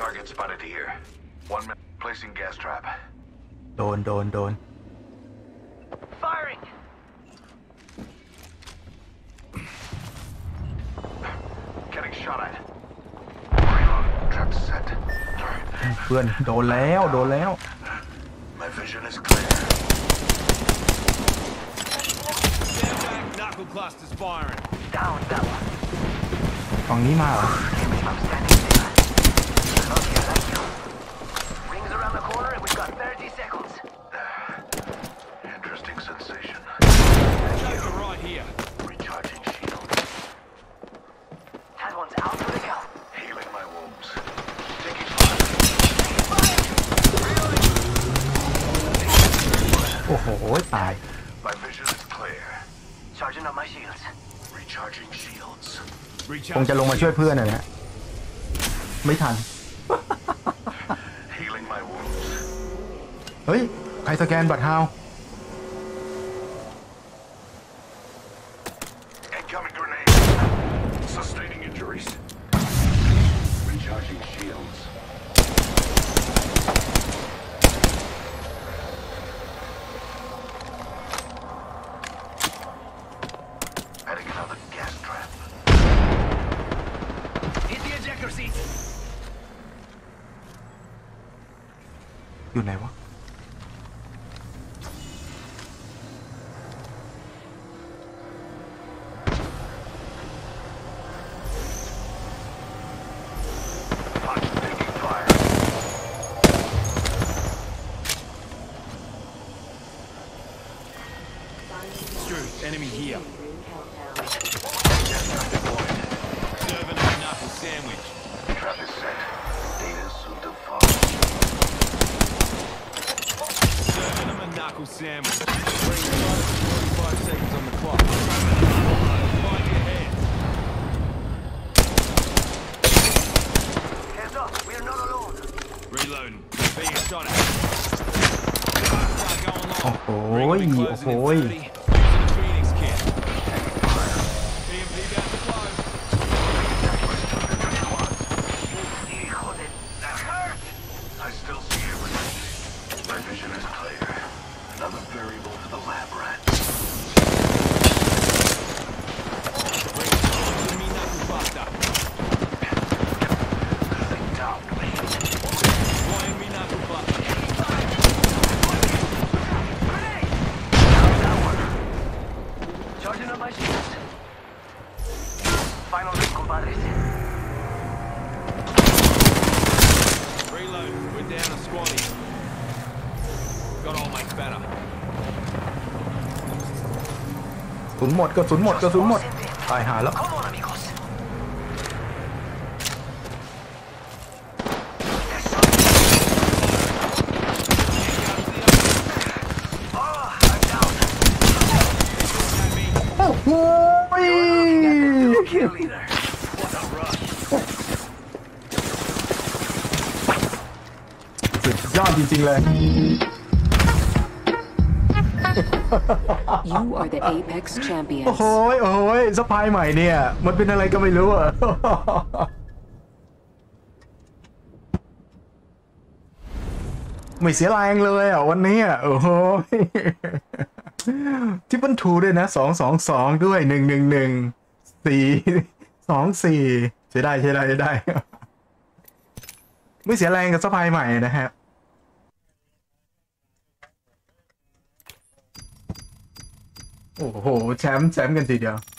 Target spotted here. 1 minute. Placing gas trap. โดน Firing. Getting shot at. Reload. Trap set. เพื่อนโดนแล้ว My vision is clear. Stand back. Knuckle clusters firing. Down that one. ฝั่งนี้มาเหรอ I'm standing still. Okay, thank you. Rings around the corner and we've got 30 seconds. Interesting sensation. Joker right here. Recharging shield. That one's out for the count. Healing my wounds. Taking fire. โอ้โหตาย My vision is clear. Charging up my shields. Recharging shields. คงจะลงมาช่วยเพื่อนนะฮะไม่ทัน Healing my wounds. เฮ้ยใครสแกนบัตรฮาว Incoming grenade. Sustaining injuries. Recharging shields. Adding another gas trap. Hit the ejector seat. อยู่ไหนวะ Punch taking fire. Drew, enemy here. Gas trap deployed. Serving a knuckle sandwich. Trap is set. Data soon to follow. Serving him a knuckle sandwich. Bring close. 45 seconds on the clock. Find your head. Heads up, we're not alone. Reloading. Being shot at. Going โอ้ long. โห Ring โอ้ closing โห in 30. Using the Phoenix kit. EMP about to close. Hijo de... That hurt! I still see everything. My vision is clear. Another variable for the lab rats. Bring me knuckle buster. They downed me. Flying me knuckle buster. Grenade! Down that one. Charging up my shields. Final ring, compadres. Reload. We're down a squaddy. Got all mates better. กระสุนหมดตายหาแล้ว Come on, amigos. Oh, I'm down. โอ้โห Kill leader. What a rush. สุดยอดจริงๆเลย You are the Apex โอ้ champions. โหสปายใหม่เนี่ย มันเป็นอะไรก็ไม่รู้อ่ะ ไม่เสียแรงเลยอ่ะวันนี้อ่ะโอ้โหที่เปิ้ลทูด้วยนะ222ด้วย111 424ใช้ได้ไม่เสียแรงกับสปายใหม่นะฮะโอ้โหแชมป์กันทีเดียว